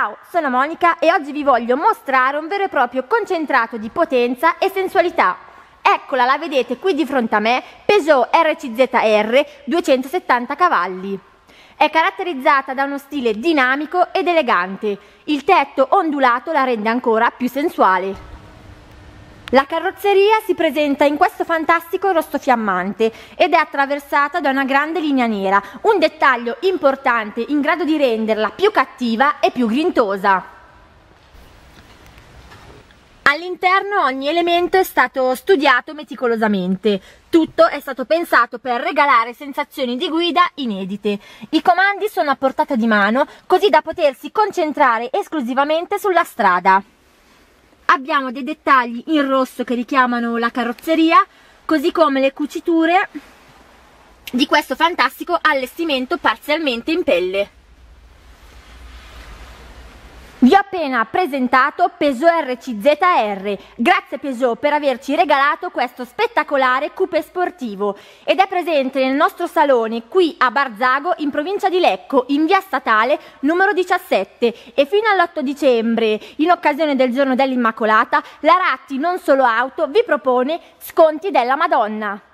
Ciao, sono Monica e oggi vi voglio mostrare un vero e proprio concentrato di potenza e sensualità. Eccola, la vedete qui di fronte a me, Peugeot RCZR 270 cavalli. È caratterizzata da uno stile dinamico ed elegante. Il tetto ondulato la rende ancora più sensuale. La carrozzeria si presenta in questo fantastico rosso fiammante ed è attraversata da una grande linea nera, un dettaglio importante in grado di renderla più cattiva e più grintosa. All'interno ogni elemento è stato studiato meticolosamente, tutto è stato pensato per regalare sensazioni di guida inedite. I comandi sono a portata di mano così da potersi concentrare esclusivamente sulla strada. Abbiamo dei dettagli in rosso che richiamano la carrozzeria, così come le cuciture di questo fantastico allestimento parzialmente in pelle. Vi ho appena presentato Peugeot RCZR, grazie Peugeot per averci regalato questo spettacolare coupé sportivo ed è presente nel nostro salone qui a Barzago in provincia di Lecco in via Statale numero 17 e fino all'8 dicembre in occasione del giorno dell'Immacolata la Ratti Non Solo Auto vi propone sconti della Madonna.